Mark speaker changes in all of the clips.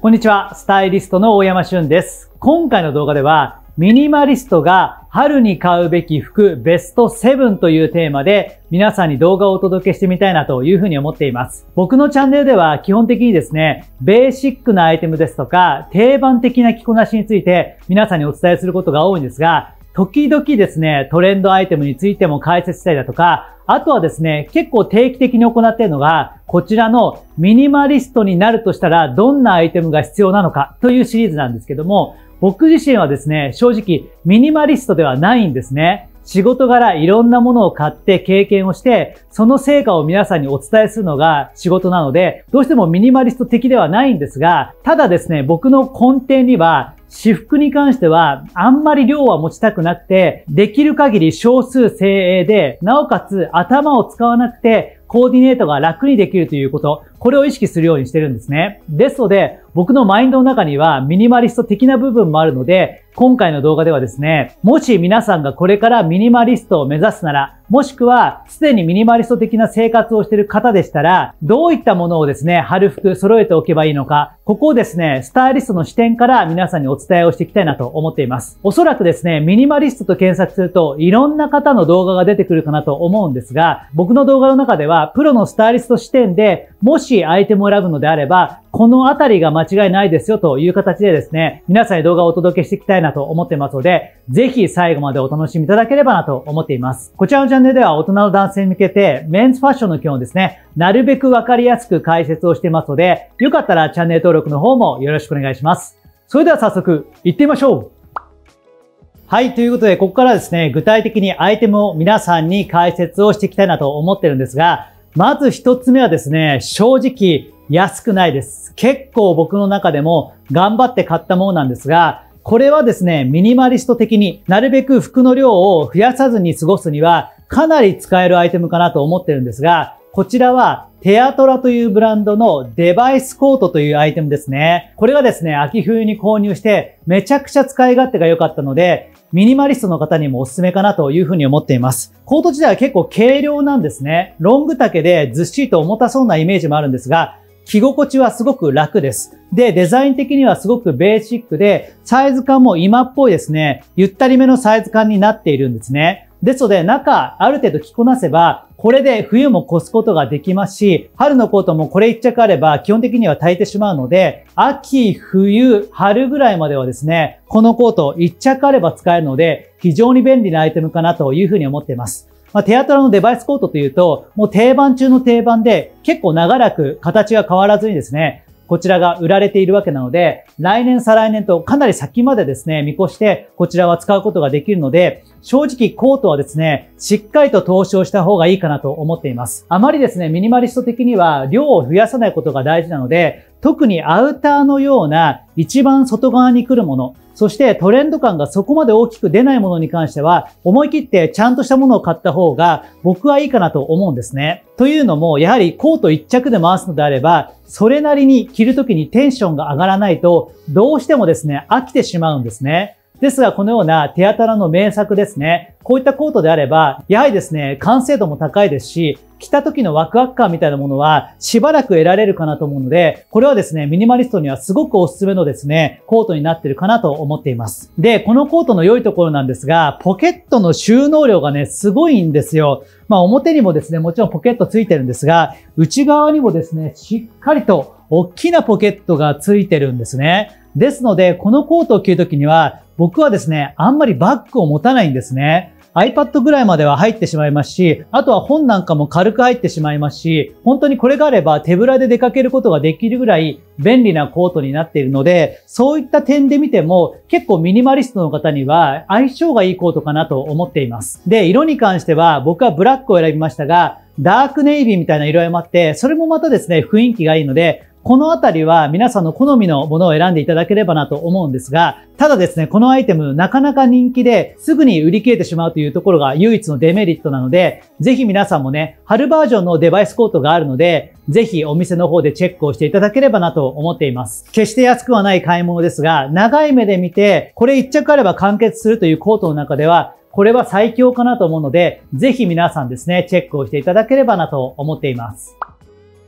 Speaker 1: こんにちは、スタイリストの大山俊です。今回の動画では、ミニマリストが春に買うべき服ベスト7というテーマで皆さんに動画をお届けしてみたいなというふうに思っています。僕のチャンネルでは基本的にですね、ベーシックなアイテムですとか定番的な着こなしについて皆さんにお伝えすることが多いんですが、時々ですね、トレンドアイテムについても解説したりだとか、あとはですね、結構定期的に行っているのが、こちらのミニマリストになるとしたらどんなアイテムが必要なのかというシリーズなんですけども、僕自身はですね、正直ミニマリストではないんですね。仕事柄いろんなものを買って経験をして、その成果を皆さんにお伝えするのが仕事なので、どうしてもミニマリスト的ではないんですが、ただですね、僕の根底には、私服に関してはあんまり量は持ちたくなくて、できる限り少数精鋭で、なおかつ頭を使わなくて、コーディネートが楽にできるということ、これを意識するようにしてるんですね。ですので、僕のマインドの中にはミニマリスト的な部分もあるので、今回の動画ではですね、もし皆さんがこれからミニマリストを目指すなら、もしくはすでにミニマリスト的な生活をしている方でしたら、どういったものをですね、春服揃えておけばいいのか、ここをですね、スタイリストの視点から皆さんにお伝えをしていきたいなと思っています。おそらくですね、ミニマリストと検索するといろんな方の動画が出てくるかなと思うんですが、僕の動画の中ではプロのスタイリスト視点で、もしアイテムを選ぶのであれば、このあたりが間違いないですよという形でですね、皆さんに動画をお届けしていきたいなと思っていますので、ぜひ最後までお楽しみいただければなと思っています。こちらのチャンネルでは大人の男性に向けてメンズファッションの基本をですね、なるべくわかりやすく解説をしていますので、よかったらチャンネル登録の方もよろしくお願いします。それでは早速行ってみましょう。はい。ということで、ここからですね、具体的にアイテムを皆さんに解説をしていきたいなと思ってるんですが、まず一つ目はですね、正直安くないです。結構僕の中でも頑張って買ったものなんですが、これはですね、ミニマリスト的になるべく服の量を増やさずに過ごすにはかなり使えるアイテムかなと思ってるんですが、こちらはテアトラというブランドのデバイスコートというアイテムですね。これがですね、秋冬に購入してめちゃくちゃ使い勝手が良かったので、ミニマリストの方にもおすすめかなというふうに思っています。コート自体は結構軽量なんですね。ロング丈でずっしりと重たそうなイメージもあるんですが、着心地はすごく楽です。で、デザイン的にはすごくベーシックで、サイズ感も今っぽいですね。ゆったりめのサイズ感になっているんですね。ですので、中、ある程度着こなせば、これで冬も越すことができますし、春のコートもこれ一着あれば基本的には耐えてしまうので、秋、冬、春ぐらいまではですね、このコート一着あれば使えるので、非常に便利なアイテムかなというふうに思っています。テアトラのデバイスコートというと、もう定番中の定番で、結構長らく形が変わらずにですね、こちらが売られているわけなので、来年再来年とかなり先までですね、見越してこちらは使うことができるので、正直コートはですね、しっかりと投資をした方がいいかなと思っています。あまりですね、ミニマリスト的には量を増やさないことが大事なので、特にアウターのような一番外側に来るもの、そしてトレンド感がそこまで大きく出ないものに関しては、思い切ってちゃんとしたものを買った方が僕はいいかなと思うんですね。というのも、やはりコート一着で回すのであれば、それなりに着るときにテンションが上がらないと、どうしてもですね、飽きてしまうんですね。ですが、このようなテアタラの名作ですね。こういったコートであれば、やはりですね、完成度も高いですし、着た時のワクワク感みたいなものはしばらく得られるかなと思うので、これはですね、ミニマリストにはすごくおすすめのですね、コートになっているかなと思っています。で、このコートの良いところなんですが、ポケットの収納量がね、すごいんですよ。表にもですね、もちろんポケットついてるんですが、内側にもですね、しっかりと大きなポケットがついてるんですね。ですので、このコートを着るときには、僕はですね、あんまりバッグを持たないんですね。iPad ぐらいまでは入ってしまいますし、あとは本なんかも軽く入ってしまいますし、本当にこれがあれば手ぶらで出かけることができるぐらい便利なコートになっているので、そういった点で見ても結構ミニマリストの方には相性がいいコートかなと思っています。で、色に関しては僕はブラックを選びましたが、ダークネイビーみたいな色合いもあって、それもまたですね、雰囲気がいいので、このあたりは皆さんの好みのものを選んでいただければなと思うんですが、ただですね、このアイテムなかなか人気ですぐに売り切れてしまうというところが唯一のデメリットなので、ぜひ皆さんもね、春バージョンのデバイスコートがあるので、ぜひお店の方でチェックをしていただければなと思っています。決して安くはない買い物ですが、長い目で見て、これ一着あれば完結するというコートの中では、これは最強かなと思うので、ぜひ皆さんですね、チェックをしていただければなと思っています。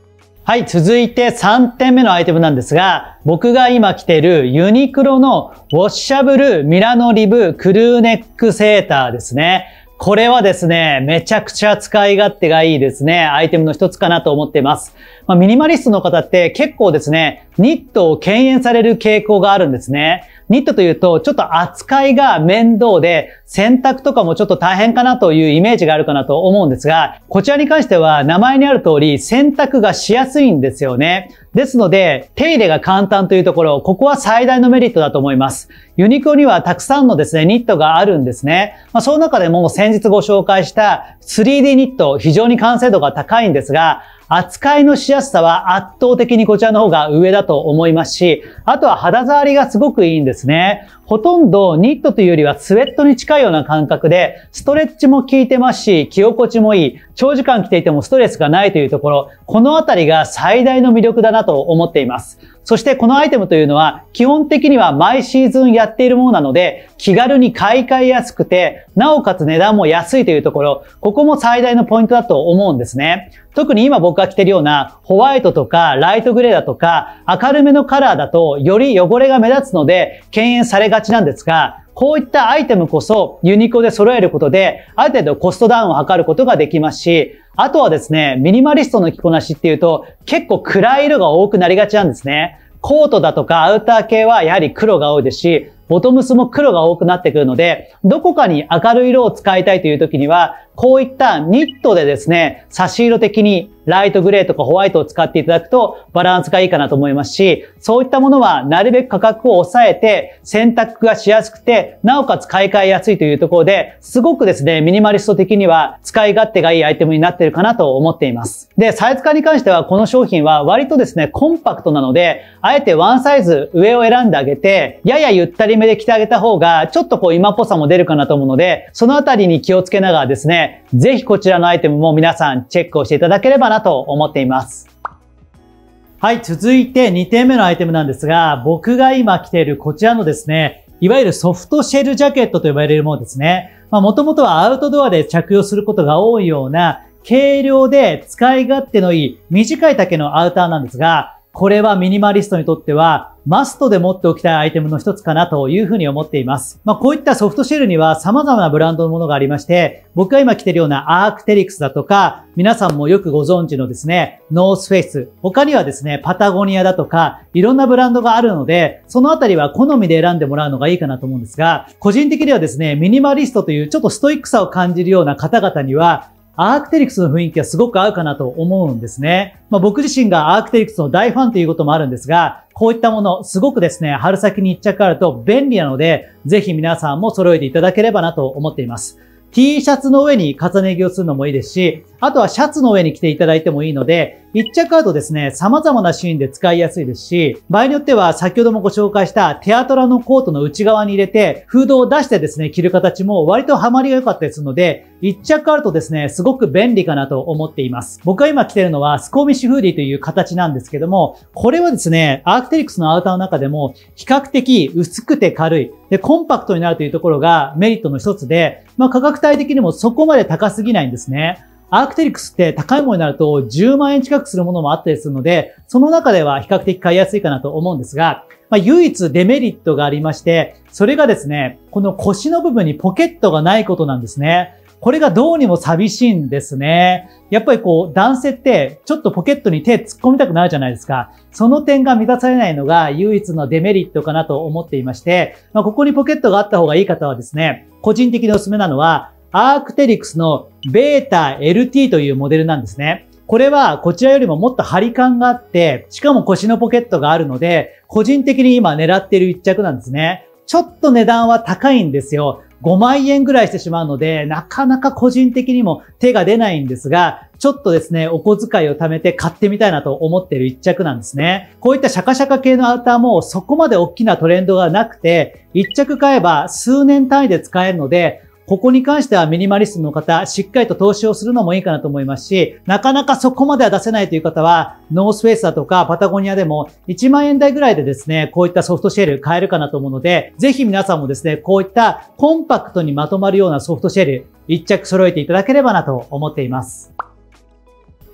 Speaker 1: はい、続いて3点目のアイテムなんですが、僕が今着ているユニクロのウォッシャブルミラノリブクルーネックセーターですね。これはですね、めちゃくちゃ使い勝手がいいですね、アイテムの一つかなと思っています。ミニマリストの方って結構ですね、ニットを敬遠される傾向があるんですね。ニットというと、ちょっと扱いが面倒で、洗濯とかもちょっと大変かなというイメージがあるかなと思うんですが、こちらに関しては名前にある通り、洗濯がしやすいんですよね。ですので、手入れが簡単というところ、ここは最大のメリットだと思います。ユニクロにはたくさんのですね、ニットがあるんですね。その中でも先日ご紹介した 3D ニット、非常に完成度が高いんですが、扱いのしやすさは圧倒的にこちらの方が上だと思いますし、あとは肌触りがすごくいいんですね。ほとんどニットというよりはスウェットに近いような感覚で、ストレッチも効いてますし、着心地もいい。長時間着ていてもストレスがないというところ、このあたりが最大の魅力だなと思っています。そしてこのアイテムというのは基本的には毎シーズンやっているものなので気軽に買い替えやすくて、なおかつ値段も安いというところ、ここも最大のポイントだと思うんですね。特に今僕が着ているようなホワイトとかライトグレーだとか明るめのカラーだとより汚れが目立つので敬遠されがちなんですが、こういったアイテムこそユニクロで揃えることである程度コストダウンを図ることができますし、あとはですね、ミニマリストの着こなしっていうと結構暗い色が多くなりがちなんですね。コートだとかアウター系はやはり黒が多いですし、ボトムスも黒が多くなってくるので、どこかに明るい色を使いたいという時には、こういったニットでですね、差し色的にライトグレーとかホワイトを使っていただくとバランスがいいかなと思いますし、そういったものはなるべく価格を抑えて洗濯がしやすくて、なおかつ買い替えやすいというところで、すごくですね、ミニマリスト的には使い勝手がいいアイテムになっているかなと思っています。で、サイズ感に関してはこの商品は割とですね、コンパクトなので、あえてワンサイズ上を選んであげて、ややゆったりめで着てあげた方が、ちょっと今っぽさも出るかなと思うので、そのあたりに気をつけながらですね、ぜひこちらのアイテムも皆さんチェックをしていただければなと思っています。はい、続いて2点目のアイテムなんですが、僕が今着ているこちらのですね、いわゆるソフトシェルジャケットと呼ばれるものですね。もともとはアウトドアで着用することが多いような、軽量で使い勝手のいい短い丈のアウターなんですが、これはミニマリストにとってはマストで持っておきたいアイテムの一つかなというふうに思っています。こういったソフトシェルには様々なブランドのものがありまして、僕が今着ているようなアークテリクスだとか、皆さんもよくご存知のですね、ノースフェイス、他にはですね、パタゴニアだとか、いろんなブランドがあるので、そのあたりは好みで選んでもらうのがいいかなと思うんですが、個人的にはですね、ミニマリストというちょっとストイックさを感じるような方々には、アークテリクスの雰囲気がすごく合うかなと思うんですね。僕自身がアークテリクスの大ファンということもあるんですが、こういったもの、すごくですね、春先に一着あると便利なので、ぜひ皆さんも揃えていただければなと思っています。T シャツの上に重ね着をするのもいいですし、あとはシャツの上に着ていただいてもいいので、一着あるとですね、様々なシーンで使いやすいですし、場合によっては先ほどもご紹介したテアトラのコートの内側に入れて、フードを出してですね、着る形も割とハマりが良かったりするので、一着あるとですね、すごく便利かなと思っています。僕が今着ているのはスコーミッシュフーディーという形なんですけども、これはですね、アークテリクスのアウターの中でも比較的薄くて軽い、で、コンパクトになるというところがメリットの一つで、価格帯的にもそこまで高すぎないんですね。アークテリクスって高いものになると10万円近くするものもあったりするので、その中では比較的買いやすいかなと思うんですが、唯一デメリットがありまして、それがですね、この腰の部分にポケットがないことなんですね。これがどうにも寂しいんですね。やっぱり男性ってちょっとポケットに手突っ込みたくなるじゃないですか。その点が満たされないのが唯一のデメリットかなと思っていまして、ここにポケットがあった方がいい方はですね、個人的におすすめなのは、アークテリクスのベータ LT というモデルなんですね。これはこちらよりももっと張り感があって、しかも腰のポケットがあるので、個人的に今狙っている一着なんですね。ちょっと値段は高いんですよ。5万円ぐらいしてしまうので、なかなか個人的にも手が出ないんですが、ちょっとですね、お小遣いを貯めて買ってみたいなと思っている一着なんですね。こういったシャカシャカ系のアウターもそこまで大きなトレンドがなくて、一着買えば数年単位で使えるので、ここに関してはミニマリストの方、しっかりと投資をするのもいいかなと思いますし、なかなかそこまでは出せないという方は、ノースフェイスだとかパタゴニアでも1万円台ぐらいでですね、こういったソフトシェル買えるかなと思うので、ぜひ皆さんもですね、こういったコンパクトにまとまるようなソフトシェル、一着揃えていただければなと思っています。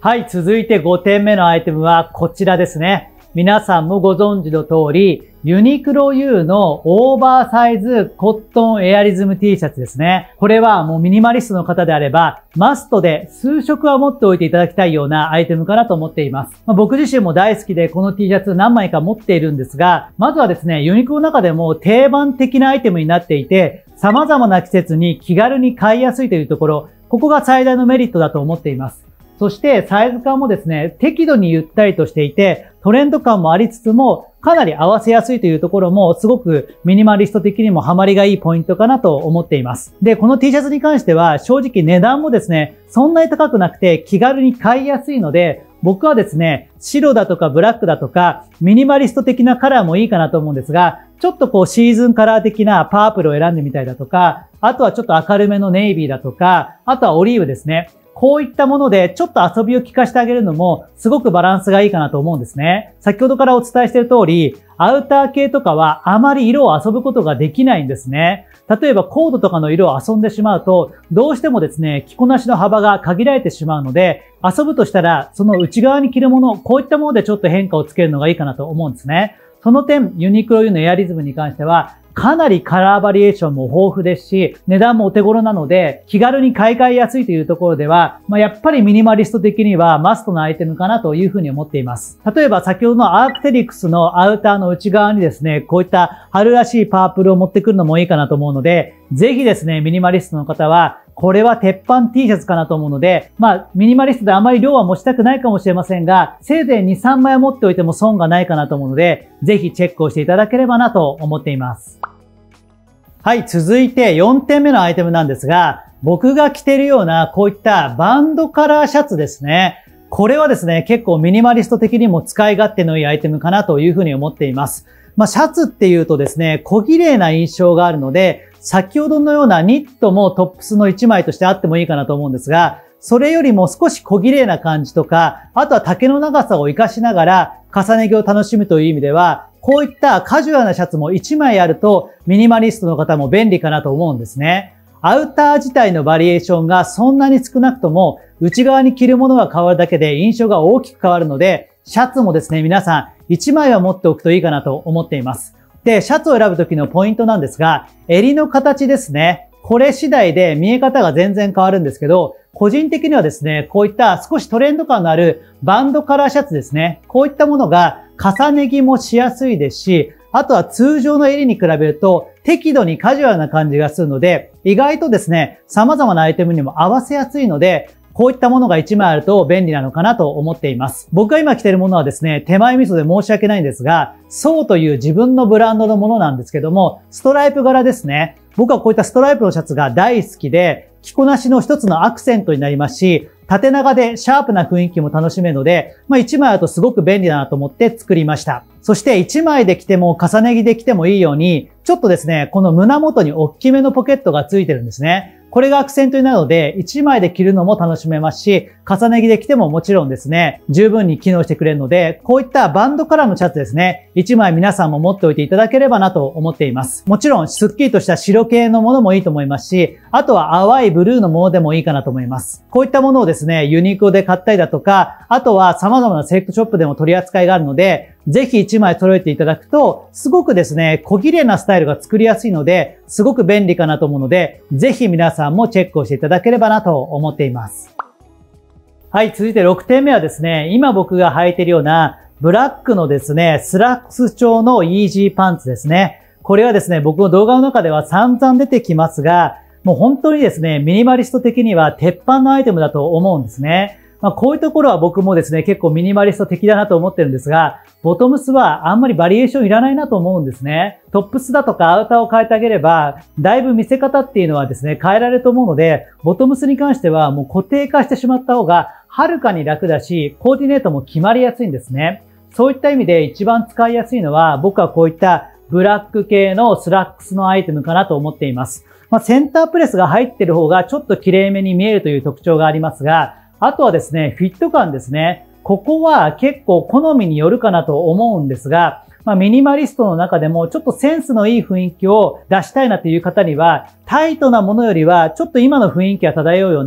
Speaker 1: はい、続いて5点目のアイテムはこちらですね。皆さんもご存知の通り、ユニクロ U のオーバーサイズコットンエアリズム T シャツですね。これはもうミニマリストの方であれば、マストで数色は持っておいていただきたいようなアイテムかなと思っています。僕自身も大好きでこの T シャツ何枚か持っているんですが、まずはですね、ユニクロの中でも定番的なアイテムになっていて、様々な季節に気軽に買いやすいというところ、ここが最大のメリットだと思っています。そしてサイズ感もですね、適度にゆったりとしていて、トレンド感もありつつも、かなり合わせやすいというところも、すごくミニマリスト的にもハマりがいいポイントかなと思っています。で、この T シャツに関しては、正直値段もですね、そんなに高くなくて気軽に買いやすいので、僕はですね、白だとかブラックだとか、ミニマリスト的なカラーもいいかなと思うんですが、ちょっとこうシーズンカラー的なパープルを選んでみたりだとか、あとはちょっと明るめのネイビーだとか、あとはオリーブですね。こういったものでちょっと遊びを効かせてあげるのもすごくバランスがいいかなと思うんですね。先ほどからお伝えしている通り、アウター系とかはあまり色を遊ぶことができないんですね。例えばコードとかの色を遊んでしまうと、どうしてもですね、着こなしの幅が限られてしまうので、遊ぶとしたらその内側に着るもの、こういったものでちょっと変化をつけるのがいいかなと思うんですね。その点、ユニクロ U のエアリズムに関しては、かなりカラーバリエーションも豊富ですし、値段もお手頃なので、気軽に買い替えやすいというところでは、やっぱりミニマリスト的にはマストなアイテムかなというふうに思っています。例えば先ほどのアークテリクスのアウターの内側にですね、こういった春らしいパープルを持ってくるのもいいかなと思うので、ぜひですね、ミニマリストの方は、これは鉄板 T シャツかなと思うので、ミニマリストであまり量は持ちたくないかもしれませんが、せいぜい2、3枚持っておいても損がないかなと思うので、ぜひチェックをしていただければなと思っています。はい、続いて4点目のアイテムなんですが、僕が着ているようなこういったバンドカラーシャツですね。これはですね、結構ミニマリスト的にも使い勝手のいいアイテムかなというふうに思っています。シャツっていうとですね、小綺麗な印象があるので、先ほどのようなニットもトップスの1枚としてあってもいいかなと思うんですが、それよりも少し小綺麗な感じとか、あとは丈の長さを活かしながら重ね着を楽しむという意味では、こういったカジュアルなシャツも1枚あるとミニマリストの方も便利かなと思うんですね。アウター自体のバリエーションがそんなに少なくとも内側に着るものが変わるだけで印象が大きく変わるので、シャツもですね、皆さん1枚は持っておくといいかなと思っています。で、シャツを選ぶ時のポイントなんですが、襟の形ですね。これ次第で見え方が全然変わるんですけど、個人的にはですね、こういった少しトレンド感のあるバンドカラーシャツですね。こういったものが重ね着もしやすいですし、あとは通常の襟に比べると適度にカジュアルな感じがするので、意外とですね、様々なアイテムにも合わせやすいので、こういったものが1枚あると便利なのかなと思っています。僕が今着ているものはですね、手前味噌で申し訳ないんですが、そうという自分のブランドのものなんですけども、ストライプ柄ですね。僕はこういったストライプのシャツが大好きで、着こなしの一つのアクセントになりますし、縦長でシャープな雰囲気も楽しめるので、1枚だとすごく便利だなと思って作りました。そして1枚で着ても重ね着で着てもいいように、ちょっとですね、この胸元に大きめのポケットがついてるんですね。これがアクセントになるので、1枚で着るのも楽しめますし、重ね着で着てももちろんですね、十分に機能してくれるので、こういったバンドカラーのシャツですね、1枚皆さんも持っておいていただければなと思っています。もちろん、スッキリとした白系のものもいいと思いますし、あとは淡いブルーのものでもいいかなと思います。こういったものをですね、ユニクロで買ったりだとか、あとは様々なセレクトショップでも取り扱いがあるので、ぜひ1枚揃えていただくと、すごくですね、小綺麗なスタイルが作りやすいので、すごく便利かなと思うので、ぜひ皆さんもチェックをしていただければなと思っています。はい、続いて6点目はですね、今僕が履いているような、ブラックのですね、スラックス調のイージーパンツですね。これはですね、僕の動画の中では散々出てきますが、もう本当にですね、ミニマリスト的には鉄板のアイテムだと思うんですね。こういうところは僕もですね、結構ミニマリスト的だなと思ってるんですが、ボトムスはあんまりバリエーションいらないなと思うんですね。トップスだとかアウターを変えてあげれば、だいぶ見せ方っていうのはですね、変えられると思うので、ボトムスに関してはもう固定化してしまった方がはるかに楽だし、コーディネートも決まりやすいんですね。そういった意味で一番使いやすいのは、僕はこういったブラック系のスラックスのアイテムかなと思っています。センタープレスが入っている方がちょっと綺麗めに見えるという特徴がありますが、あとはですね、フィット感ですね。ここは結構好みによるかなと思うんですが、ミニマリストの中でもちょっとセンスのいい雰囲気を出したいなという方には、タイトなものよりはちょっと今の雰囲気が漂うような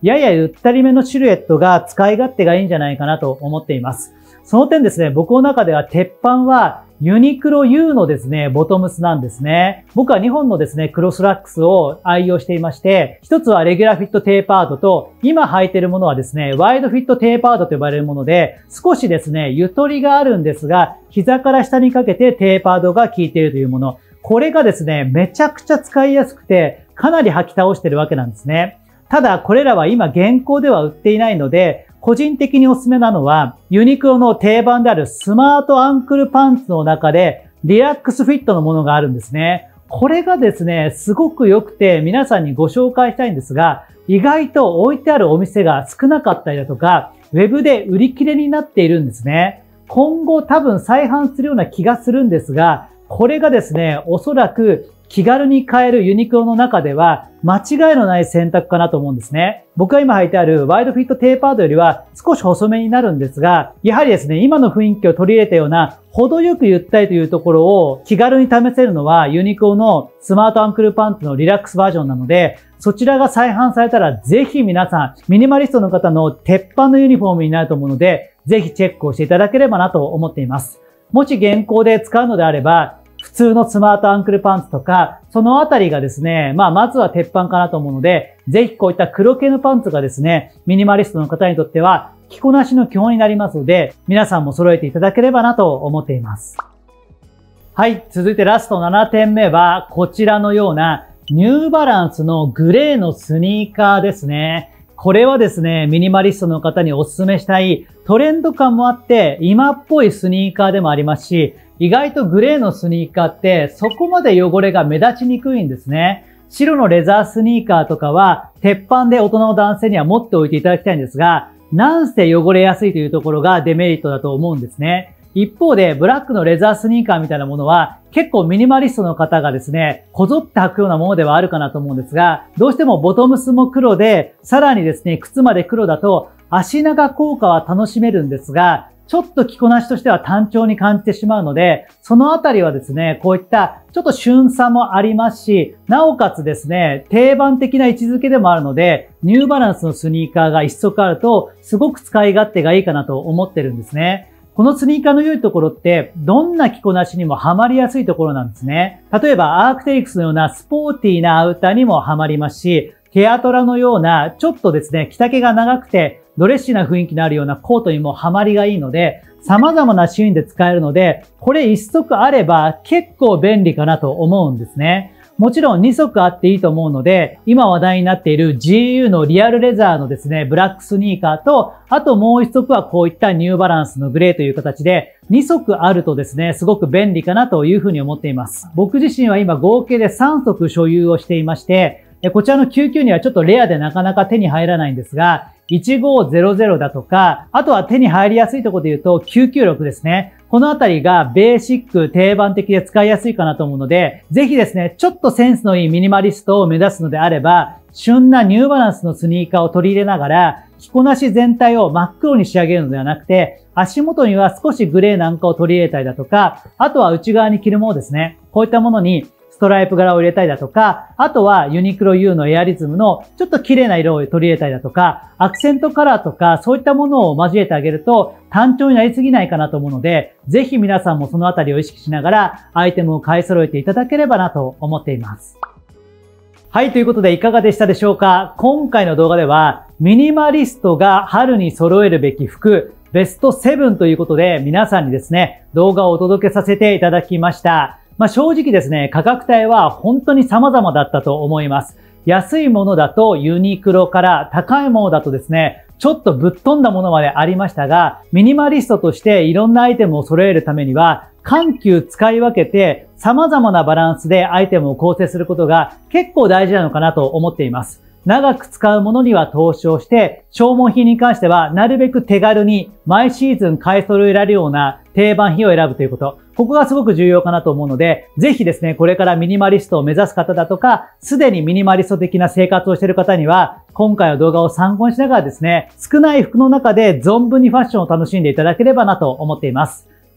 Speaker 1: ややゆったりめのシルエットが使い勝手がいいんじゃないかなと思っています。その点ですね、僕の中では鉄板はユニクロ U のですね、ボトムスなんですね。僕は2本のですね、クロスラックスを愛用していまして、一つはレギュラーフィットテーパードと、今履いているものはですね、ワイドフィットテーパードと呼ばれるもので、少しですね、ゆとりがあるんですが、膝から下にかけてテーパードが効いているというもの。これがですね、めちゃくちゃ使いやすくて、かなり履き倒しているわけなんですね。ただ、これらは今現行では売っていないので、個人的におすすめなのは、ユニクロの定番であるスマートアンクルパンツの中で、リラックスフィットのものがあるんですね。これがですね、すごく良くて皆さんにご紹介したいんですが、意外と置いてあるお店が少なかったりだとか、ウェブで売り切れになっているんですね。今後多分再販するような気がするんですが、これがですね、おそらく気軽に買えるユニクロの中では間違いのない選択かなと思うんですね。僕が今履いてあるワイドフィットテーパードよりは少し細めになるんですが、やはりですね、今の雰囲気を取り入れたような程よくゆったりというところを気軽に試せるのはユニクロのスマートアンクルパンツのリラックスバージョンなので、そちらが再販されたらぜひ皆さん、ミニマリストの方の鉄板のユニフォームになると思うので、ぜひチェックをしていただければなと思っています。もし現行で使うのであれば、普通のスマートアンクルパンツとか、そのあたりがですね、まずは鉄板かなと思うので、ぜひこういった黒系のパンツがですね、ミニマリストの方にとっては、着こなしの基本になりますので、皆さんも揃えていただければなと思っています。はい、続いてラスト7点目は、こちらのようなニューバランスのグレーのスニーカーですね。これはですね、ミニマリストの方にお勧めしたいトレンド感もあって、今っぽいスニーカーでもありますし、意外とグレーのスニーカーってそこまで汚れが目立ちにくいんですね。白のレザースニーカーとかは鉄板で大人の男性には持っておいていただきたいんですが、なんせ汚れやすいというところがデメリットだと思うんですね。一方でブラックのレザースニーカーみたいなものは結構ミニマリストの方がですね、こぞって履くようなものではあるかなと思うんですが、どうしてもボトムスも黒で、さらにですね、靴まで黒だと足長効果は楽しめるんですが、ちょっと着こなしとしては単調に感じてしまうので、そのあたりはですね、こういったちょっと旬さもありますし、なおかつですね、定番的な位置づけでもあるので、ニューバランスのスニーカーが一足あると、すごく使い勝手がいいかなと思ってるんですね。このスニーカーの良いところって、どんな着こなしにもハマりやすいところなんですね。例えば、アークテリクスのようなスポーティーなアウターにもハマりますし、テアトラのような、ちょっとですね、着丈が長くて、ドレッシーな雰囲気のあるようなコートにもハマりがいいので、様々なシーンで使えるので、これ一足あれば結構便利かなと思うんですね。もちろん2足あっていいと思うので、今話題になっている GU のリアルレザーのですね、ブラックスニーカーと、あともう一足はこういったニューバランスのグレーという形で、2足あるとですね、すごく便利かなというふうに思っています。僕自身は今合計で3足所有をしていまして、こちらの99にはちょっとレアでなかなか手に入らないんですが、1500だとか、あとは手に入りやすいところで言うと996ですね。このあたりがベーシック、定番的で使いやすいかなと思うので、ぜひですね、ちょっとセンスのいいミニマリストを目指すのであれば、旬なニューバランスのスニーカーを取り入れながら、着こなし全体を真っ黒に仕上げるのではなくて、足元には少しグレーなんかを取り入れたりだとか、あとは内側に着るものですね。こういったものにストライプ柄を入れたりだとか、あとはユニクロ U のエアリズムのちょっと綺麗な色を取り入れたりだとか、アクセントカラーとかそういったものを交えてあげると単調になりすぎないかなと思うので、ぜひ皆さんもそのあたりを意識しながらアイテムを買い揃えていただければなと思っています。はい、ということでいかがでしたでしょうか？今回の動画ではミニマリストが春に揃えるべき服ベスト7ということで皆さんにですね、動画をお届けさせていただきました。正直ですね、価格帯は本当に様々だったと思います。安いものだとユニクロから高いものだとですね、ちょっとぶっ飛んだものまでありましたが、ミニマリストとしていろんなアイテムを揃えるためには、緩急使い分けて様々なバランスでアイテムを構成することが結構大事なのかなと思っています。長く使うものには投資をして、消耗品に関してはなるべく手軽に毎シーズン買い揃えられるような定番品を選ぶということ。ここがすごく重要かなと思うので、ぜひですね、これからミニマリストを目指す方だとか、すでにミニマリスト的な生活をしている方には、今回の動画を参考にしながらですね、少ない服の中で存分にファッションを楽しんでいただければなと思っています。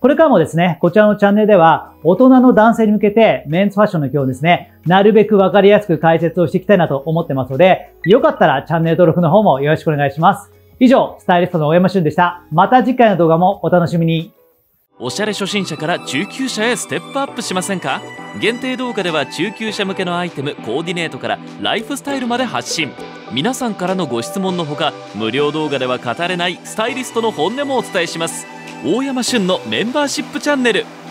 Speaker 1: これからもですね、こちらのチャンネルでは、大人の男性に向けてメンズファッションの今日ですね、なるべくわかりやすく解説をしていきたいなと思ってますので、よかったらチャンネル登録の方もよろしくお願いします。以上、スタイリストの大山俊でした。また次回の動画もお楽しみに。
Speaker 2: おしゃれ初心者から中級者へステップアップしませんか？限定動画では中級者向けのアイテム、コーディネートからライフスタイルまで発信。皆さんからのご質問のほか、無料動画では語れないスタイリストの本音もお伝えします。大山俊のメンバーシップチャンネル。